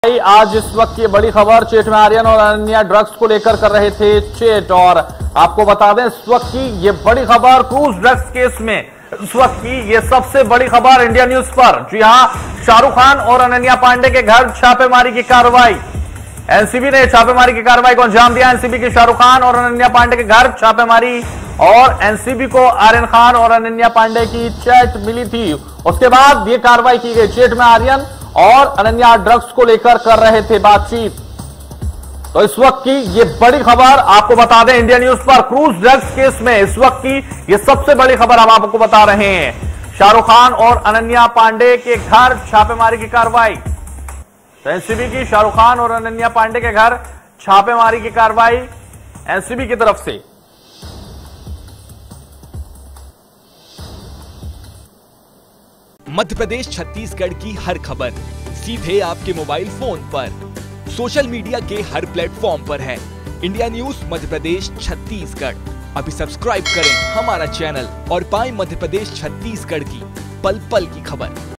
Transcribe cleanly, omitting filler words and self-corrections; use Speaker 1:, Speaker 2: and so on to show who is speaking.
Speaker 1: आज इस वक्त ये बड़ी खबर, चेट में आर्यन और अनन्या ड्रग्स को लेकर कर रहे थे चेट। और आपको बता दें इस वक्त की ये बड़ी खबर क्रूज ड्रग्स केस में, इस वक्त की ये सबसे बड़ी खबर इंडिया न्यूज पर। जी हां, शाहरुख खान और अनन्या पांडे के घर छापेमारी की कार्रवाई। एनसीबी ने छापेमारी की कार्रवाई को अंजाम दिया। एनसीबी की शाहरुख खान और अनन्या पांडे के घर छापेमारी, और एनसीबी को आर्यन खान और अनन्या पांडे की चैट मिली थी। उसके बाद ये कार्रवाई की गई। चेट में आर्यन और अनन्या ड्रग्स को लेकर कर रहे थे बातचीत। तो इस वक्त की ये बड़ी खबर आपको बता दें इंडिया न्यूज पर, क्रूज ड्रग्स केस में इस वक्त की ये सबसे बड़ी खबर हम आपको बता रहे हैं। शाहरुख खान और अनन्या पांडे के घर छापेमारी की कार्रवाई। तो एनसीबी की शाहरुख खान और अनन्या पांडे के घर छापेमारी की कार्रवाई एनसीबी की तरफ से।
Speaker 2: मध्य प्रदेश छत्तीसगढ़ की हर खबर सीधे आपके मोबाइल फोन पर, सोशल मीडिया के हर प्लेटफॉर्म पर है। इंडिया न्यूज मध्य प्रदेश छत्तीसगढ़, अभी सब्सक्राइब करें हमारा चैनल और पाएं मध्य प्रदेश छत्तीसगढ़ की पल पल की खबर।